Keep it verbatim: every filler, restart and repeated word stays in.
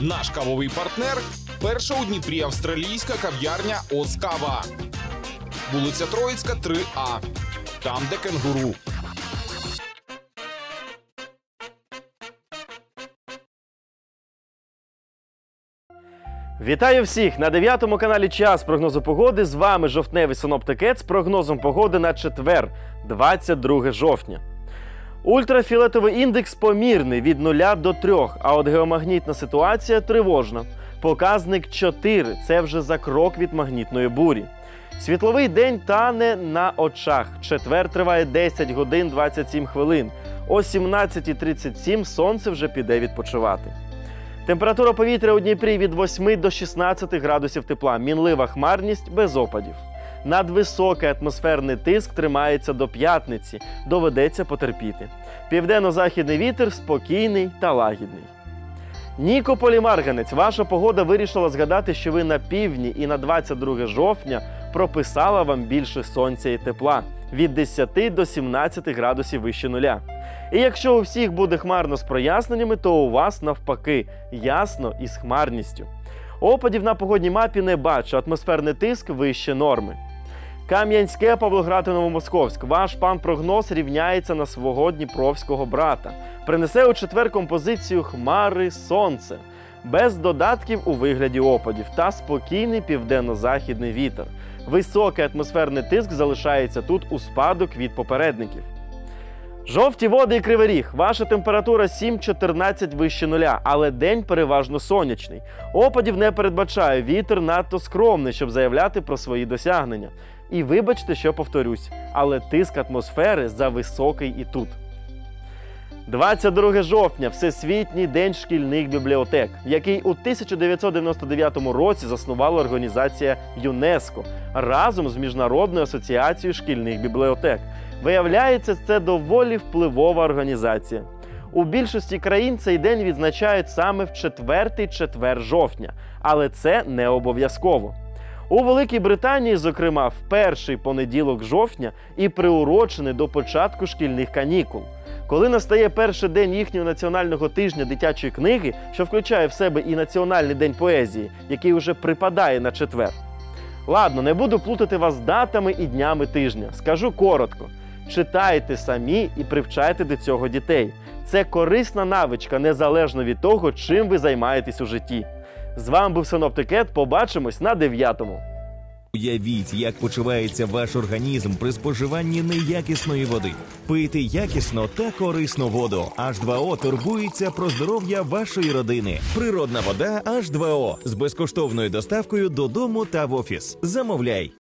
Наш кавовий партнер – перша у Дніпрі австралійська кав'ярня «Оскава». Вулиця Троїцька, три А. Там, де кенгуру. Вітаю всіх! На дев'ятому каналі «Час прогнозу погоди». З вами жовтневий синоптик з прогнозом погоди на четвер, двадцять друге жовтня. Ультрафіолетовий індекс помірний від нуля до трьох, а от геомагнітна ситуація тривожна. Показник чотири – це вже за крок від магнітної бурі. Світловий день тане на очах. Четвер триває десять годин двадцять сім хвилин. О сімнадцятій тридцять сім сонце вже піде відпочивати. Температура повітря у Дніпрі від восьми до шістнадцяти градусів тепла. Мінлива хмарність без опадів. Надвисокий атмосферний тиск тримається до п'ятниці. Доведеться потерпіти. Південно-західний вітер спокійний та лагідний. Нікополь і Марганець. Ваша погода вирішила згадати, що ви на півдні і на двадцять друге жовтня прописала вам більше сонця і тепла. Від десяти до сімнадцяти градусів вище нуля. І якщо у всіх буде хмарно з проясненнями, то у вас навпаки ясно і з хмарністю. Опадів на погодній мапі не бачу, атмосферний тиск вище норми. Кам'янське, Павлоград і Новомосковськ. Ваш пан-прогноз рівняється на свого дніпровського брата. Принесе у четвер композицію хмари сонце. Без додатків у вигляді опадів та спокійний південно-західний вітер. Високий атмосферний тиск залишається тут у спадок від попередників. Жовті води і Кривий Ріг. Ваша температура сім чотирнадцять вище нуля, але день переважно сонячний. Опадів не передбачаю, вітер надто скромний, щоб заявляти про свої досягнення. І вибачте, що повторюсь, але тиск атмосфери зависокий і тут. двадцять друге жовтня – Всесвітній день шкільних бібліотек, який у тисяча дев'ятсот дев'яносто дев'ятому році заснувала організація ЮНЕСКО разом з Міжнародною асоціацією шкільних бібліотек. Виявляється, це доволі впливова організація. У більшості країн цей день відзначають саме в четвертий четвер жовтня, але це не обов'язково. У Великій Британії, зокрема, в перший понеділок жовтня і приурочений до початку шкільних канікул. Коли настає перший день їхнього національного тижня дитячої книги, що включає в себе і Національний день поезії, який уже припадає на четвер. Ладно, не буду плутати вас датами і днями тижня. Скажу коротко. Читайте самі і привчайте до цього дітей. Це корисна навичка, незалежно від того, чим ви займаєтесь у житті. З вами був синоптик Ед. Побачимось на дев'ятому. Уявіть, як почувається ваш організм при споживанні неякісної води. Пийте якісну та корисну воду. Аш два о турбується про здоров'я вашої родини. Природна вода Аш два о з безкоштовною доставкою додому та в офіс. Замовляй!